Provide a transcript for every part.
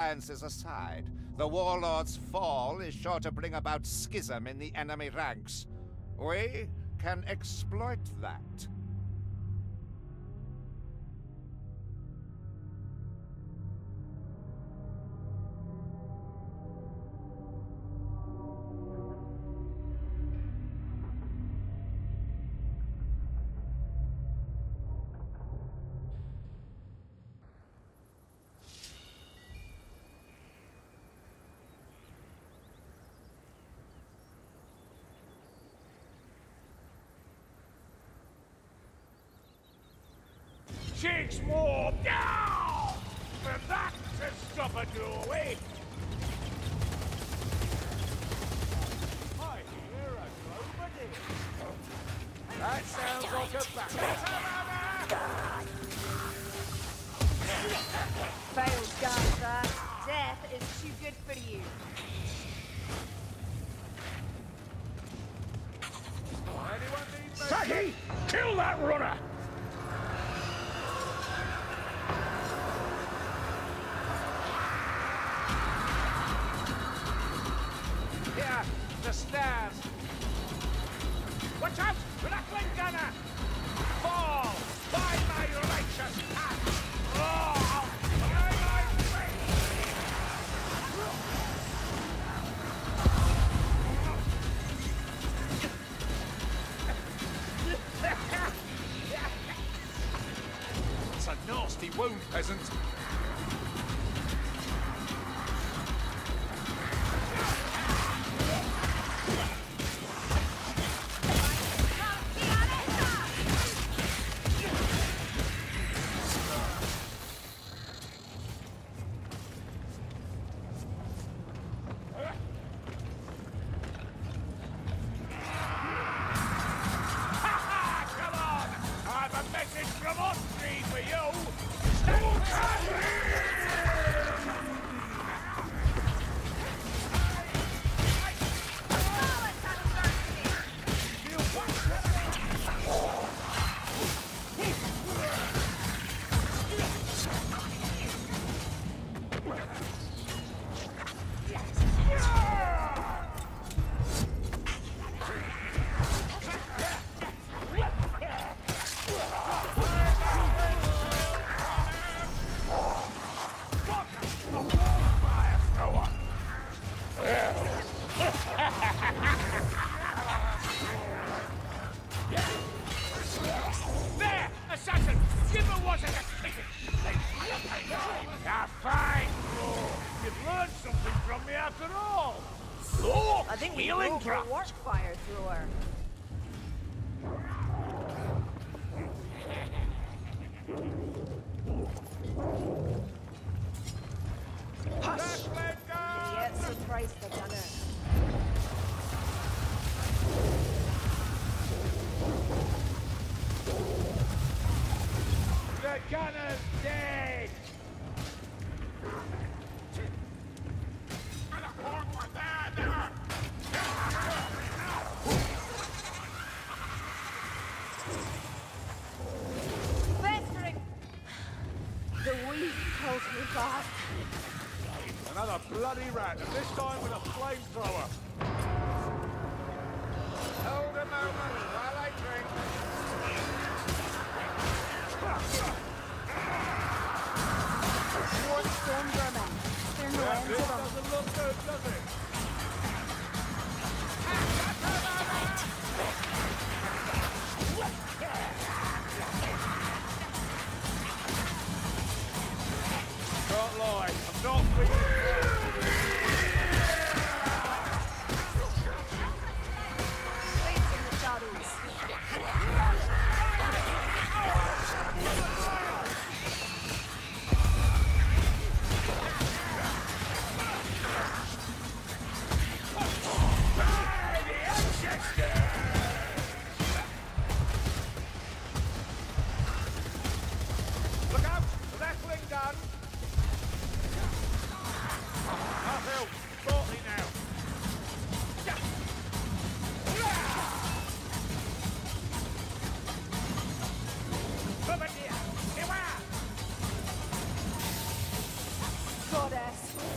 alliances aside, the warlord's fall is sure to bring about schism in the enemy ranks. We can exploit that. Takes more down for that to stop a doorway. I hear a nobody. That sounds like a back. Failed gun, sir. Death is too good for you. Anyone need me? Saki! Kill that runner! Here, the stairs. Watch out! Rattling gunner! Fall by my righteous hand! Oh, by my It's a nasty wound, peasant. I think we broke a warp fire through her. Hush! Yet surprised the gunner. The gunner's dead! Festering! The weed calls me back. Another bloody rat, and this time with a flamethrower. Hold a moment while I drink. More storm vermin. There's no end to them. Doesn't look good, does it? Can't lie, I'm not feeling Waits in the shadows. Look out! Rattling gun!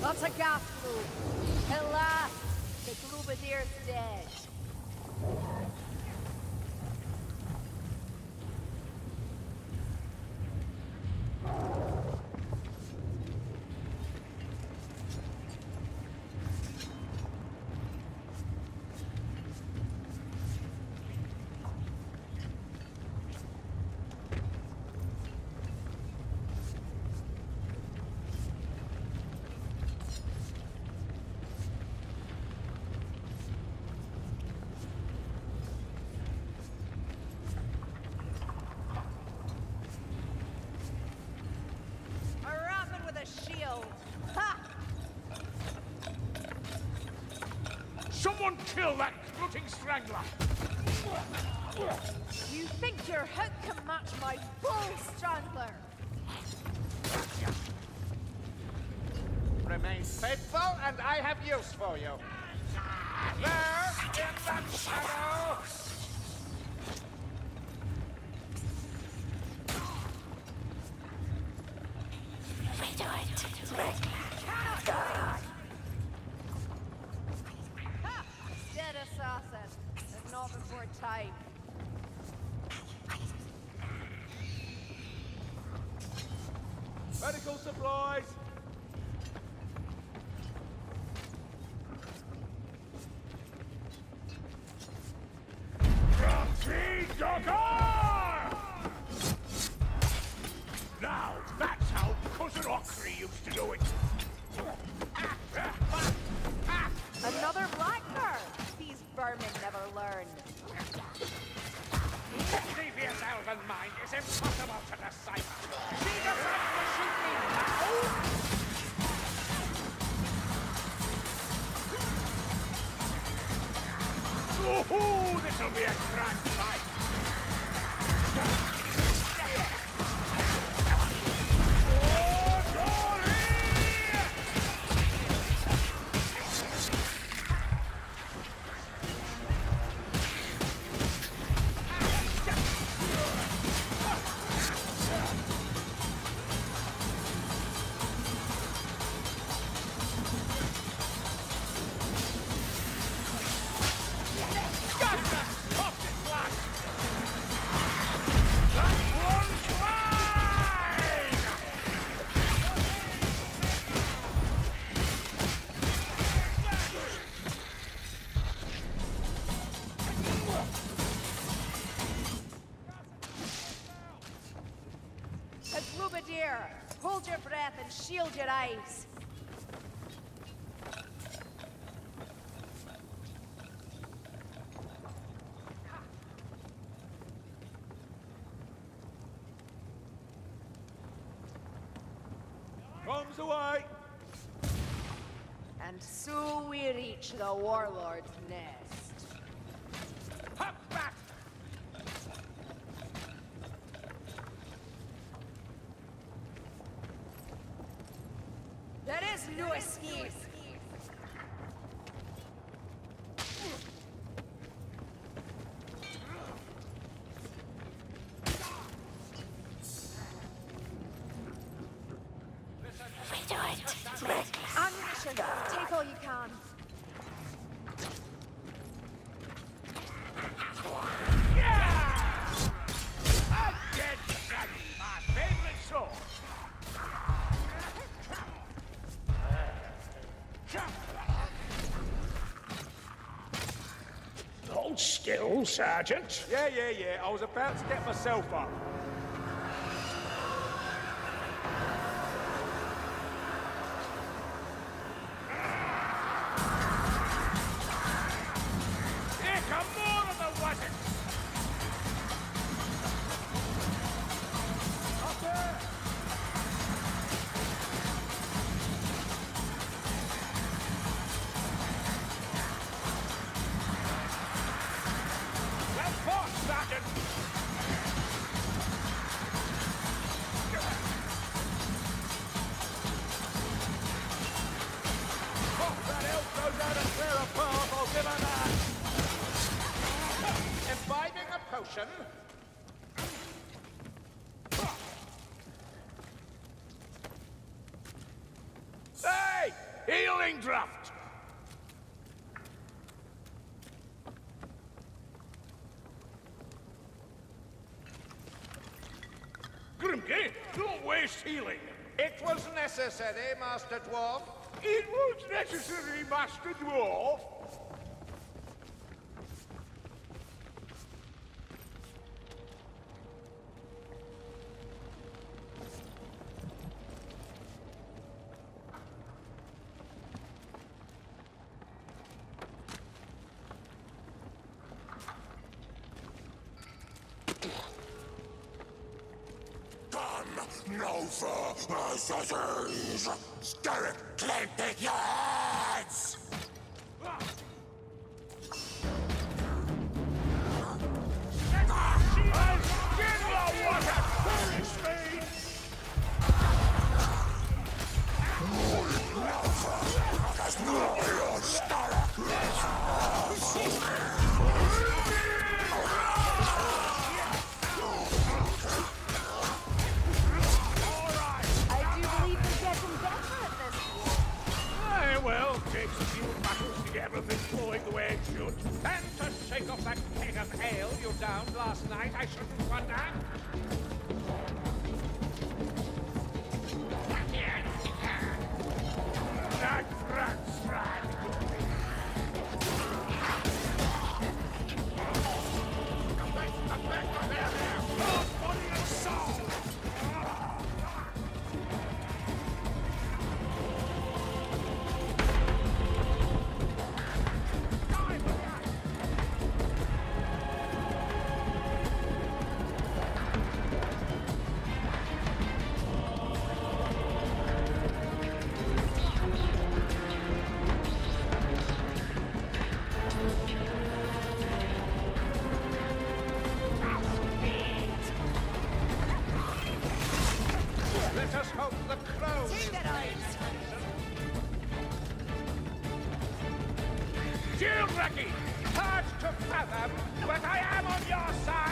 That's a gas globe. At last, the Globadier's dead. Shield. Ha! Someone kill that floating strangler! You think your hook can match my bull strangler? Remain faithful, and I have use for you. There, in that shadow! Dead assassin, but not before time. Medical supplies! Now, that's how Cousin Ockery used to do it! Another blackbird! These vermin never learn. Devious elven mind is impossible to decipher! She decides to shoot me now! Ooh, this'll be a grand fight! Hold your breath and shield your eyes. Bombs away! And so we reach the warlord's nest. Hop back! There is no escape. Ammunition. Take all you can. Yeah! A dead shot, my favorite sword! Hold still, Sergeant. Yeah. I was about to get myself up. Here come more of the wazits! Up there! Well fought, Sergeant! If that elf goes out and clear a path, I'll give her that! Imbibing a potion? Hey! Healing draft! Grimke, don't waste healing. It was necessary, Master Dwarf. It was necessary, Master Dwarf. No for assassins! Scarab, claim pick your heads! Going the way it should. And to shake off that keg of ale you downed last night, I shouldn't wonder. That rat's rat. Body and soul! Let us hope the crow is Shield Wrecky! Hard to fathom, but I am on your side!